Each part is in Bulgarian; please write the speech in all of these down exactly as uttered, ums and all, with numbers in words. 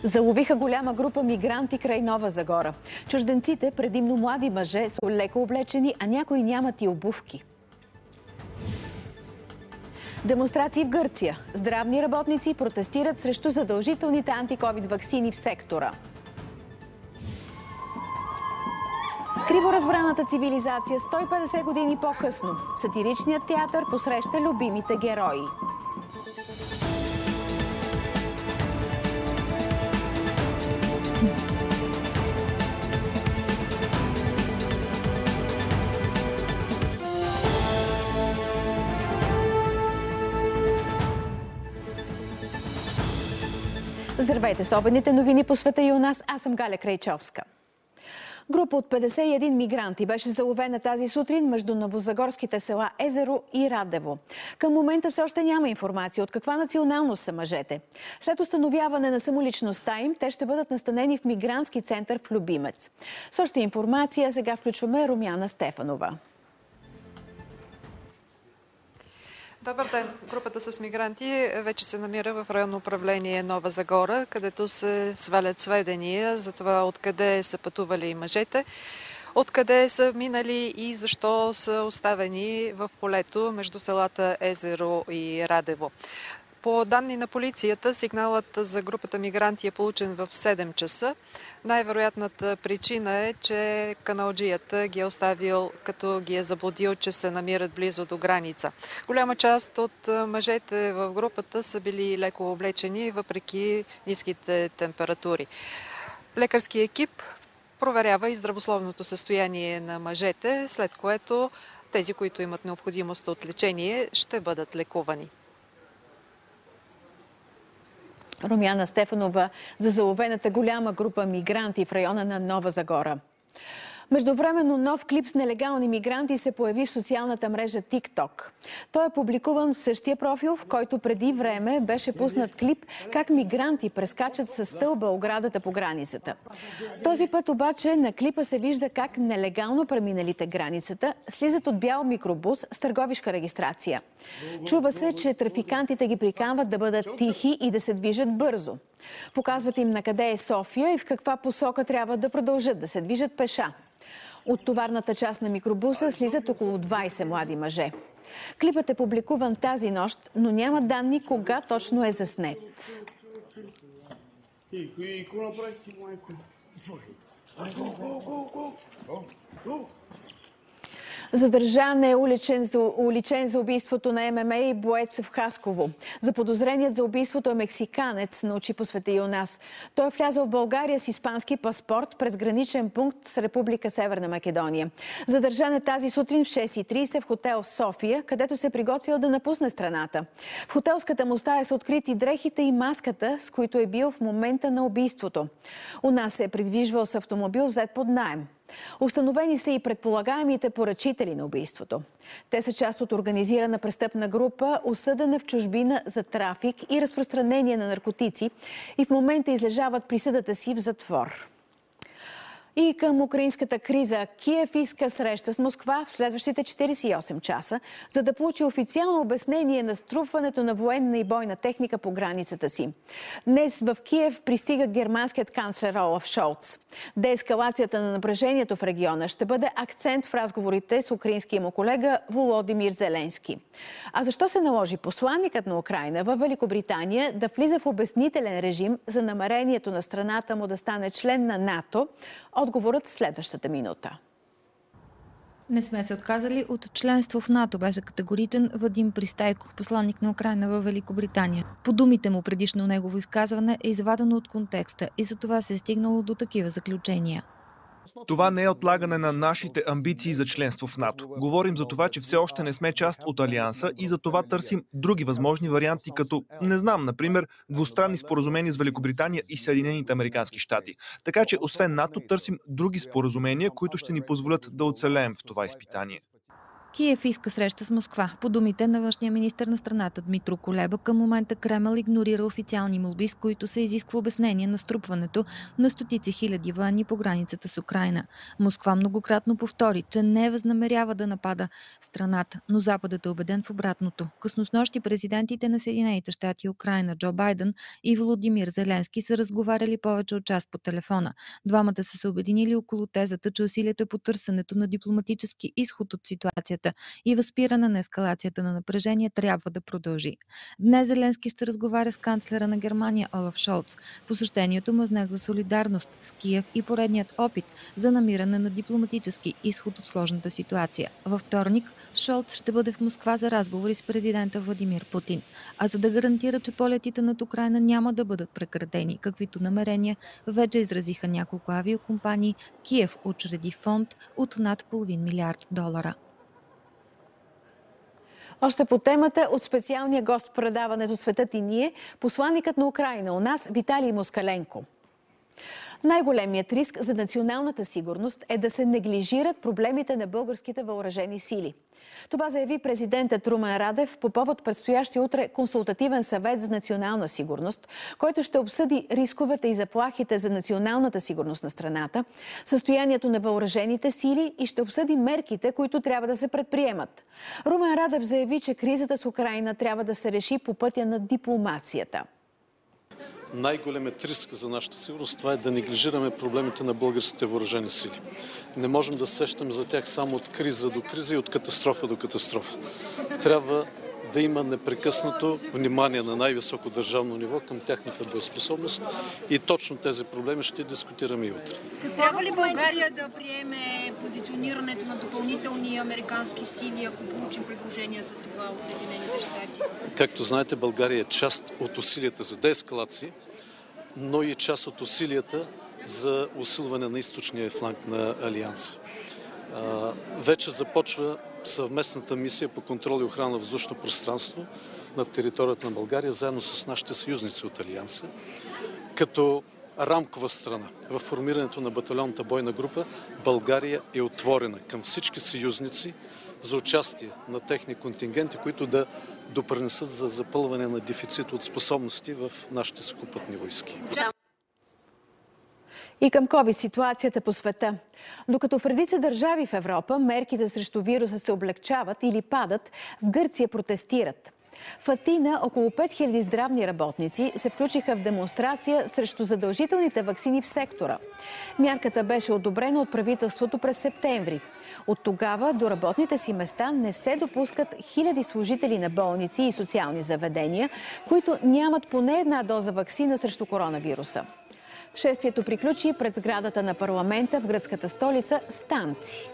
Заловиха голяма група мигранти край Нова Загора. Чужденците, предимно млади мъже, са леко облечени, а някои нямат и обувки. Демонстрации в Гърция. Здравни работници протестират срещу задължителните антиковид ваксини в сектора. Криворазбраната цивилизация сто и петдесет години по-късно. Сатиричният театър посреща любимите герои. Здравейте с обедните новини по света и у нас. Аз съм Галя Крайчовска. Група от петдесет и един мигранти беше заловена тази сутрин между новозагорските села Езеро и Радево. Към момента все още няма информация от каква националност са мъжете. След установяване на самоличността им, те ще бъдат настанени в мигрантски център в Любимец. С още информация сега включваме Румяна Стефанова. Добър ден! Групата с мигранти вече се намира в районно управление Нова Загора, където се свалят сведения за това откъде са пътували мъжете, откъде са минали и защо са оставени в полето между селата Езеро и Радево. По данни на полицията, сигналът за групата мигранти е получен в седем часа. Най-вероятната причина е, че каналджията ги е оставил, като ги е заблудил, че се намират близо до граница. Голяма част от мъжете в групата са били леко облечени, въпреки ниските температури. Лекарски екип проверява и здравословното състояние на мъжете, след което тези, които имат необходимост от лечение, ще бъдат лекувани. Румяна Стефанова за заловената голяма група мигранти в района на Нова Загора. Междувременно нов клип с нелегални мигранти се появи в социалната мрежа TikTok. Той е публикуван в същия профил, в който преди време беше пуснат клип как мигранти прескачат със стълба оградата по границата. Този път обаче на клипа се вижда как нелегално преминалите границата слизат от бял микробус с търговишка регистрация. Чува се, че трафикантите ги приканват да бъдат тихи и да се движат бързо. Показват им на къде е София и в каква посока трябва да продължат да се движат пеша. От товарната част на микробуса слизат около двайсет млади мъже. Клипът е публикуван тази нощ, но няма данни кога точно е заснет. Задържан е уличен за, уличен за убийството на ММА и боец в Хасково. Заподозреният за убийството е мексиканец, научи по света и у нас. Той е влязъл в България с испански паспорт през граничен пункт с Република Северна Македония. Задържан е тази сутрин в шест и трийсет в хотел София, където се приготвил да напусне страната. В хотелската му стая са открити дрехите и маската, с които е бил в момента на убийството. У нас се е придвижвал с автомобил взет под наем. Установени са и предполагаемите поръчители на убийството. Те са част от организирана престъпна група, осъдена в чужбина за трафик и разпространение на наркотици и в момента излежават присъдата си в затвор. И към украинската криза. Киев иска среща с Москва в следващите четирийсет и осем часа, за да получи официално обяснение на струпването на военна и бойна техника по границата си. Днес в Киев пристига германският канцлер Олаф Шолц. Деескалацията на напрежението в региона ще бъде акцент в разговорите с украинския му колега Володимир Зеленски. А защо се наложи посланникът на Украйна във Великобритания да влиза в обяснителен режим за намерението на страната му да стане член на НАТО? Отговорът следващата минута. Не сме се отказали от членство в НАТО, беше категоричен Вадим Пристайко, посланник на Украйна във Великобритания. По думите му, предишно негово изказване е извадено от контекста и за това се е стигнало до такива заключения. Това не е отлагане на нашите амбиции за членство в НАТО. Говорим за това, че все още не сме част от Алианса и за това търсим други възможни варианти, като, не знам, например, двустранни споразумения с Великобритания и Съединените американски щати. Така че, освен НАТО, търсим други споразумения, които ще ни позволят да оцелеем в това изпитание. Киев иска среща с Москва. По думите на външния министър на страната Дмитро Кулеба, към момента Кремъл игнорира официални молби, с които се изисква обяснение на струпването на стотици хиляди военни по границата с Украйна. Москва многократно повтори, че не възнамерява да напада страната, но Западът е убеден в обратното. Късно снощи президентите на Съединените щати и Украйна Джо Байден и Володимир Зеленски са разговаряли повече от час по телефона. Двамата са се обединили около тезата, че усилията по търсенето на дипломатически изход от ситуацията и възпиране на ескалацията на напрежение трябва да продължи. Днес Зеленски ще разговаря с канцлера на Германия Олаф Шолц. Посещението му е знак за солидарност с Киев и поредният опит за намиране на дипломатически изход от сложната ситуация. Във вторник Шолц ще бъде в Москва за разговори с президента Владимир Путин. А за да гарантира, че полетите над Украйна няма да бъдат прекратени, каквито намерения вече изразиха няколко авиокомпании, Киев учреди фонд от над половин милиард долара. Още по темата от специалния гост в предаването "Светът и ние", посланникът на Украйна у нас Виталий Москаленко. Най-големият риск за националната сигурност е да се неглижират проблемите на българските въоръжени сили. Това заяви президентът Румен Радев по повод предстоящия утре консултативен съвет за национална сигурност, който ще обсъди рисковете и заплахите за националната сигурност на страната, състоянието на въоръжените сили и ще обсъди мерките, които трябва да се предприемат. Румен Радев заяви, че кризата с Украйна трябва да се реши по пътя на дипломацията. Най-големият риск за нашата сигурност това е да неглижираме проблемите на българските въоръжени сили. Не можем да сещаме за тях само от криза до криза и от катастрофа до катастрофа. Трябва да има непрекъснато внимание на най-високо държавно ниво към тяхната боеспособност и точно тези проблеми ще дискутираме и утре. Трябва ли България да приеме позиционирането на допълнителни американски сили, ако получим предложения за това от Съединените щати? Както знаете, България е част от усилията за деескалация, но и част от усилията за усилване на източния фланг на Алианса. Вече започва съвместната мисия по контрол и охрана на въздушно пространство на територията на България, заедно с нашите съюзници от Алианса. Като рамкова страна в формирането на батальонната бойна група, България е отворена към всички съюзници за участие на техни контингенти, които да допринесат за запълване на дефицит от способности в нашите сухопътни войски. И към ковид ситуацията по света. Докато в редица държави в Европа мерките срещу вируса се облегчават или падат, в Гърция протестират. В Атина около пет хиляди здравни работници се включиха в демонстрация срещу задължителните ваксини в сектора. Мярката беше одобрена от правителството през септември. От тогава до работните си места не се допускат хиляди служители на болници и социални заведения, които нямат поне една доза ваксина срещу коронавируса. Шествието приключи пред сградата на парламента в гръцката столица Станци.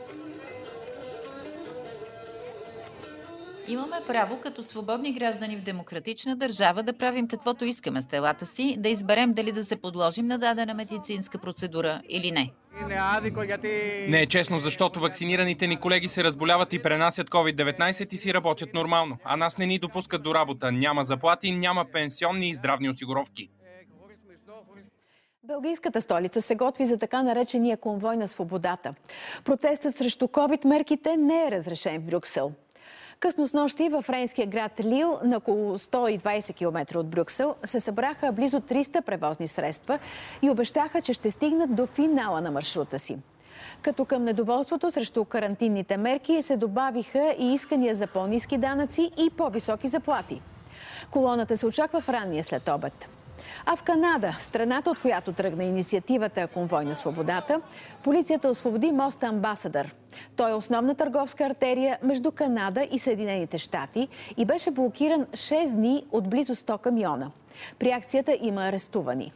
Имаме право като свободни граждани в демократична държава да правим каквото искаме с телата си, да изберем дали да се подложим на дадена медицинска процедура или не. Не е честно, защото вакцинираните ни колеги се разболяват и пренасят ковид деветнайсет и си работят нормално, а нас не ни допускат до работа. Няма заплати, няма пенсионни и здравни осигуровки. Белгийската столица се готви за така наречения конвой на свободата. Протестът срещу ковид мерките не е разрешен в Брюксел. Късно снощи във френския град Лил, на около сто и двайсет километра от Брюксел, се събраха близо триста превозни средства и обещаха, че ще стигнат до финала на маршрута си. Като към недоволството срещу карантинните мерки се добавиха и искания за по-ниски данъци и по-високи заплати. Колоната се очаква в ранния след обед. А в Канада, страната, от която тръгна инициативата "Конвой на свободата", полицията освободи моста Амбасадър. Той е основна търговска артерия между Канада и Съединените щати и беше блокиран шест дни от близо сто камиона. При акцията има арестувани.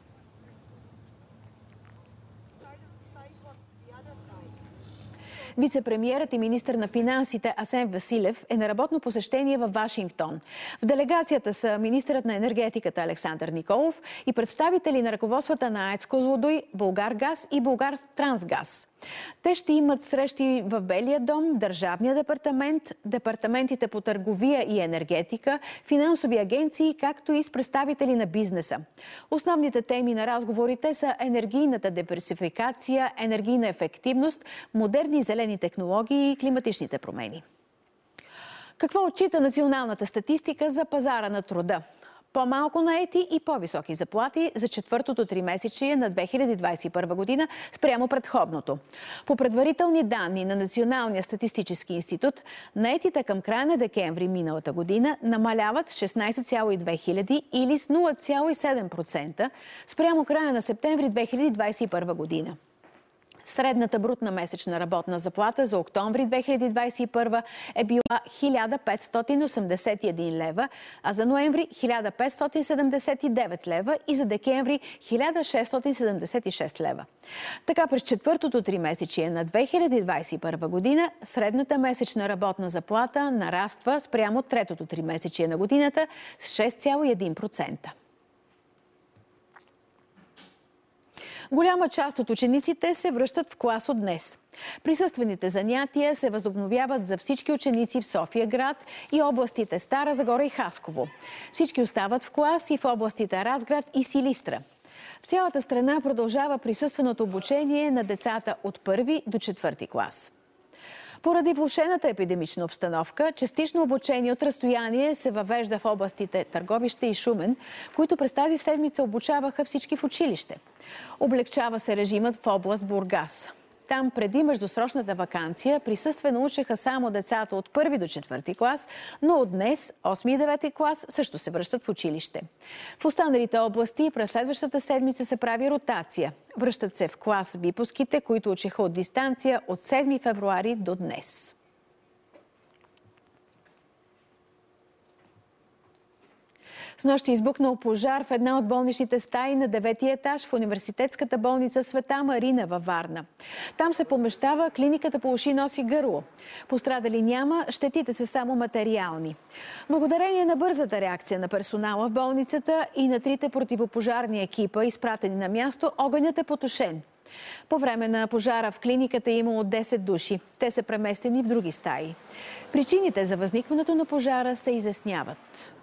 Вице-премиерът и министър на финансите Асен Василев е на работно посещение във Вашингтон. В делегацията са министърът на енергетиката Александър Николов и представители на ръководствата на АЕЦ Козлодуй, Булгаргаз и Булгартрансгаз. Те ще имат срещи в Белия дом, Държавния департамент, департаментите по търговия и енергетика, финансови агенции, както и с представители на бизнеса. Основните теми на разговорите са енергийната диверсификация, енергийна ефективност, модерни зелени зелени технологии и климатичните промени. Какво отчита националната статистика за пазара на труда? По-малко наети и по-високи заплати за четвъртото тримесечие на две хиляди двадесет и първа година спрямо предходното. По предварителни данни на Националния статистически институт, наетите към края на декември миналата година намаляват с шестнадесет цяло и две хиляди или с нула цяло и седем процента спрямо края на септември две хиляди двадесет и първа година. Средната брутна месечна работна заплата за октомври две хиляди двадесет и първа е била хиляда петстотин осемдесет и един лева, а за ноември хиляда петстотин седемдесет и девет лева и за декември хиляда шестстотин седемдесет и шест лева. Така през четвъртото тримесечие на две хиляди двадесет и първа година средната месечна работна заплата нараства спрямо третото тримесечие на годината с шест цяло и един процента. Голяма част от учениците се връщат в клас от днес. Присъствените занятия се възобновяват за всички ученици в София град и областите Стара Загора и Хасково. Всички остават в клас и в областите Разград и Силистра. В цялата страна продължава присъственото обучение на децата от първи до четвърти клас. Поради влошената епидемична обстановка, частично обучение от разстояние се въвежда в областите Търговище и Шумен, които през тази седмица обучаваха всички в училище. Облегчава се режимът в област Бургас. Там преди междусрочната ваканция присъствено учеха само децата от първи до четвърти клас, но от днес осми и девети клас също се връщат в училище. В останалите области през следващата седмица се прави ротация. Връщат се в клас випуските, които учеха от дистанция от седми февруари до днес. Снощи е избухнал пожар в една от болничните стаи на девети етаж в университетската болница Света Марина във Варна. Там се помещава клиниката по уши, нос и гърло. Пострадали няма, щетите са само материални. Благодарение на бързата реакция на персонала в болницата и на трите противопожарни екипа, изпратени на място, огънят е потушен. По време на пожара в клиниката е имало десет души. Те са преместени в други стаи. Причините за възникването на пожара се изясняват.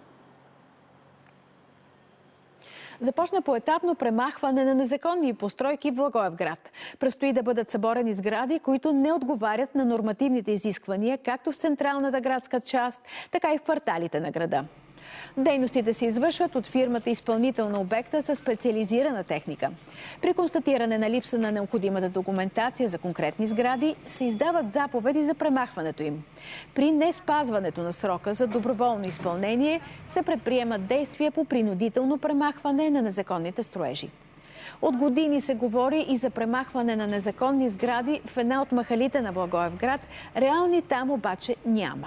Започна поетапно премахване на незаконни постройки в Благоевград. Предстои да бъдат съборени сгради, които не отговарят на нормативните изисквания, както в централната градска част, така и в кварталите на града. Дейностите се извършват от фирмата изпълнител на обекта със специализирана техника. При констатиране на липса на необходимата документация за конкретни сгради се издават заповеди за премахването им. При неспазването на срока за доброволно изпълнение се предприемат действия по принудително премахване на незаконните строежи. От години се говори и за премахване на незаконни сгради в една от махалите на Благоевград. Реални там обаче няма.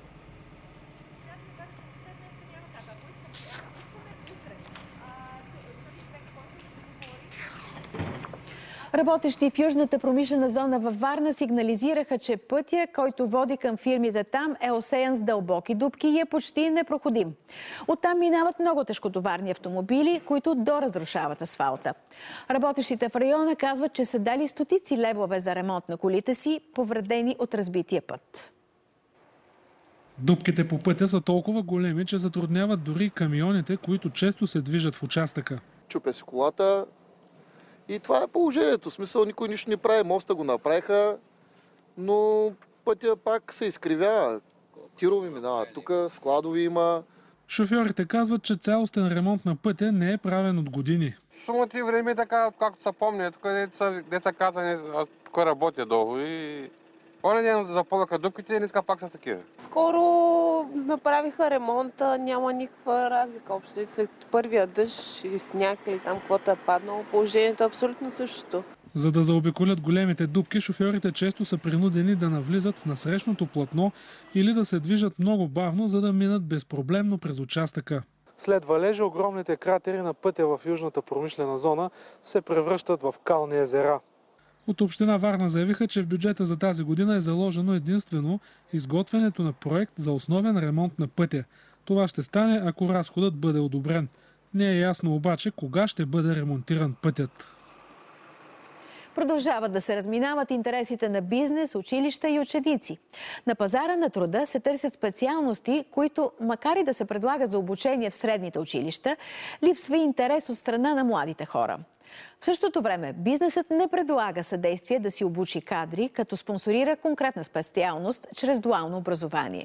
Работещи в южната промишлена зона във Варна сигнализираха, че пътя, който води към фирмите там, е осеян с дълбоки дупки и е почти непроходим. Оттам минават много тежкотоварни автомобили, които доразрушават асфалта. Работещите в района казват, че са дали стотици левове за ремонт на колите си, повредени от разбития път. Дупките по пътя са толкова големи, че затрудняват дори камионите, които често се движат в участъка. Чупя си колата. И това е положението. В смисъл, никой нищо не прави. Моста го направиха, но пътя пак се изкривява. Тирови минават тук, складови има. Шофьорите казват, че цялостен ремонт на пътя не е правен от години. Сумата и време така, както се помня, тук деца казани, тук работя долу и оня ден запълнаха дупките и днеска пак са такива. Скоро направиха ремонта, няма никаква разлика. Общо след първия дъжд или сняг или там каквото е паднало, положението е абсолютно същото. За да заобиколят големите дупки, шофьорите често са принудени да навлизат в насрещното платно или да се движат много бавно, за да минат безпроблемно през участъка. След валежа огромните кратери на пътя в южната промишлена зона се превръщат в кални езера. От община Варна заявиха, че в бюджета за тази година е заложено единствено изготвянето на проект за основен ремонт на пътя. Това ще стане, ако разходът бъде одобрен. Не е ясно обаче кога ще бъде ремонтиран пътят. Продължават да се разминават интересите на бизнес, училища и ученици. На пазара на труда се търсят специалности, които, макар и да се предлагат за обучение в средните училища, липсва интерес от страна на младите хора. В същото време бизнесът не предлага съдействие да си обучи кадри, като спонсорира конкретна специалност чрез дуално образование.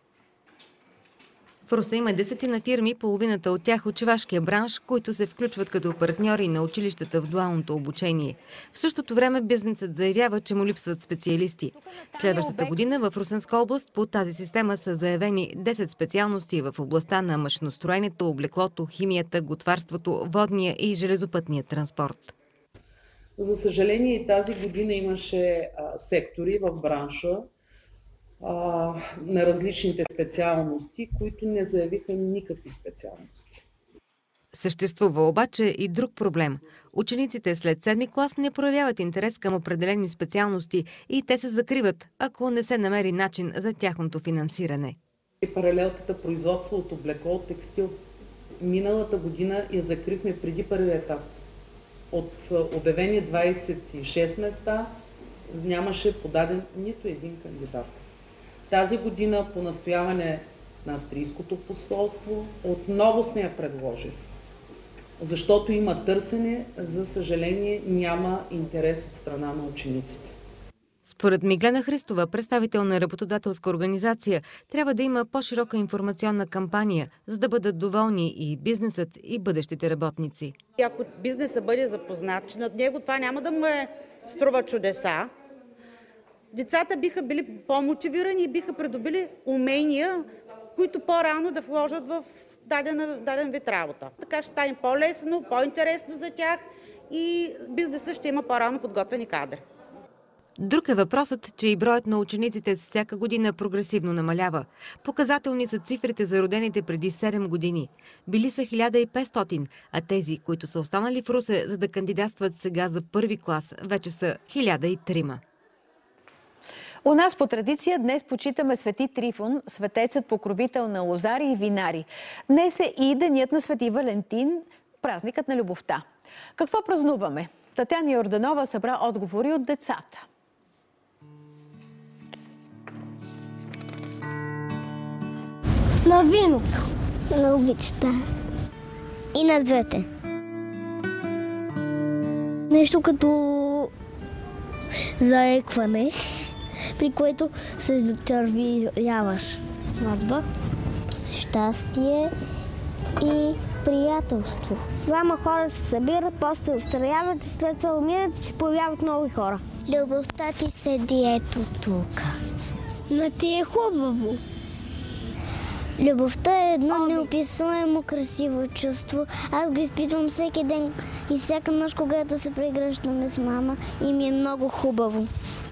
В Русе има десетина фирми, половината от тях от шивашкия бранш, които се включват като партньори на училищата в дуалното обучение. В същото време бизнесът заявява, че му липсват специалисти. Следващата година в Русенска област по тази система са заявени десет специалности в областта на машиностроенето, облеклото, химията, готварството, водния и железопътния транспорт. За съжаление и тази година имаше а, сектори в бранша, на различните специалности, които не заявиха никакви специалности. Съществува обаче и друг проблем. Учениците след седми клас не проявяват интерес към определени специалности и те се закриват, ако не се намери начин за тяхното финансиране. Паралелката производство от облекло, от текстил. Миналата година я закрихме преди първия етап. От обявени двадесет и шест места нямаше подаден нито един кандидат. Тази година по настояване на австрийското посолство отново сме я предложили, защото има търсене, за съжаление няма интерес от страна на учениците. Според Миглена Христова, представител на работодателска организация, трябва да има по-широка информационна кампания, за да бъдат доволни и бизнесът, и бъдещите работници. Ако бизнесът бъде запознат, че над него това няма да му е струва чудеса, децата биха били по-мотивирани и биха придобили умения, които по-рано да вложат в даден, даден вид работа. Така ще стане по-лесно, по-интересно за тях и бизнесът ще има по-рано подготвени кадри. Друг е въпросът, че и броят на учениците всяка година прогресивно намалява. Показателни са цифрите за родените преди седем години. Били са хиляда и петстотин, а тези, които са останали в Русе, за да кандидатстват сега за първи клас, вече са хиляда и трима. У нас по традиция днес почитаме Свети Трифон, светецът покровител на лозари и винари. Днес е и денят на Свети Валентин, празникът на любовта. Какво празнуваме? Татяна Йорданова събра отговори от децата. На виното, на обичата и на двете. Нещо като заекване, при което се зачервяваш. Сватба, щастие и приятелство. Двама хора се събират, после се отстраняват и след това умират и се появяват нови хора. Любовта ти седи ето тук. Но ти е хубаво. Любовта е едно неописуемо красиво чувство. Аз го изпитвам всеки ден и всяка нощ, когато се прегръщаме с мама и ми е много хубаво.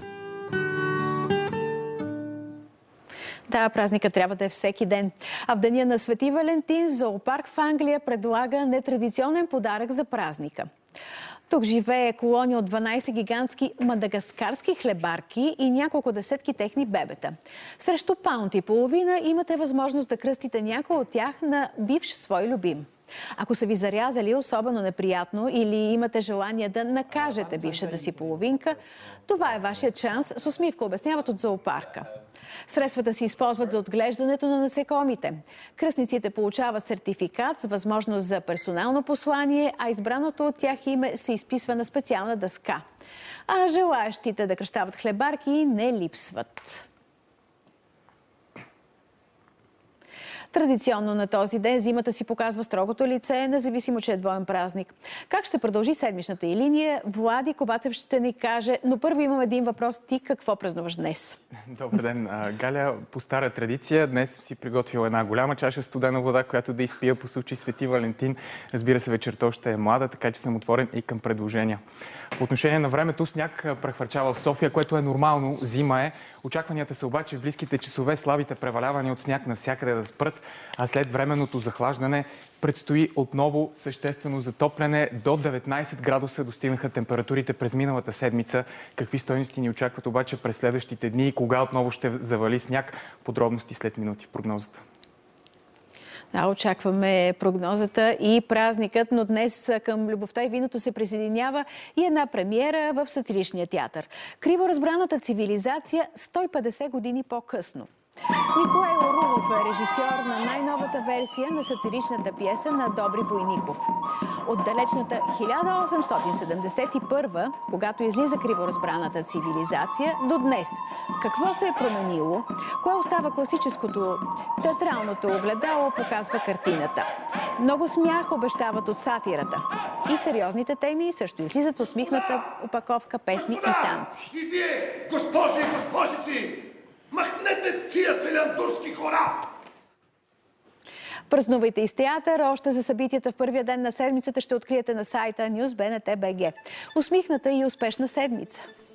Да, празника трябва да е всеки ден. А в деня на Свети Валентин зоопарк в Англия предлага нетрадиционен подарък за празника. Тук живее колония от дванадесет гигантски мадагаскарски хлебарки и няколко десетки техни бебета. Срещу паунт и половина имате възможност да кръстите някой от тях на бивш свой любим. Ако са ви зарязали особено неприятно или имате желание да накажете бившата си половинка, това е вашият шанс, с усмивка обясняват от зоопарка. Средствата се използват за отглеждането на насекомите. Кръстниците получават сертификат с възможност за персонално послание, а избраното от тях име се изписва на специална дъска. А желаящите да кръщават хлебарки не липсват. Традиционно на този ден зимата си показва строгото лице, независимо, че е двоен празник. Как ще продължи седмичната и линия? Влади Кобацев ще ни каже, но първо имам един въпрос. Ти какво празнуваш днес? Добър ден, Галя. По стара традиция днес си приготвила една голяма чаша студена вода, която да изпия по случай Свети Валентин. Разбира се, вечерта още е млада, така че съм отворен и към предложения. По отношение на времето, сняг прехвърчава в София, което е нормално, зима е. Очакванията са обаче в близките часове слабите превалявания от сняг навсякъде да спрат, а след временното захлаждане предстои отново съществено затопляне. До деветнадесет градуса достигнаха температурите през миналата седмица. Какви стойности ни очакват обаче през следващите дни и кога отново ще завали сняг? Подробности след минути в прогнозата. Да, очакваме прогнозата и празникът, но днес към любовта и виното се присъединява и една премиера в сатиричния театър. Криво разбраната цивилизация сто и петдесет години по-късно. Николай Орунов режисьор на най-новата версия на сатиричната пиеса на Добри Войников. От далечната хиляда осемстотин седемдесет и първа, когато излиза криворазбраната цивилизация, до днес. Какво се е променило? Кое остава класическото? Театралното огледало показва картината. Много смях обещават от сатирата. И сериозните теми също излизат с усмихната опаковка песни и танци. И вие, госпожи и госпожици, махнете тия селяндурски хора! Празнувайте и с театър. Още за събитията в първия ден на седмицата ще откриете на сайта Нюз точка БНТ точка БГ. Усмихната и успешна седмица!